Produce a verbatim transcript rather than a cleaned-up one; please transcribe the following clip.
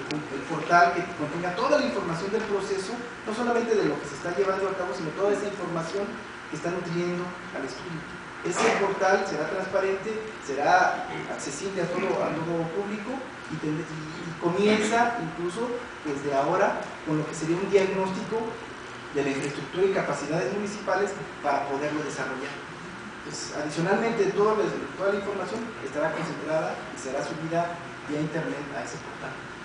el portal que contenga toda la información del proceso, no solamente de lo que se está llevando a cabo, sino toda esa información que está nutriendo al estudio. Ese portal será transparente, será accesible a todo, a todo público y, ten, y, y comienza incluso desde ahora con lo que sería un diagnóstico de la infraestructura y capacidades municipales para poderlo desarrollar. Entonces, adicionalmente, toda la, toda la información estará concentrada y será subida vía internet a ese portal.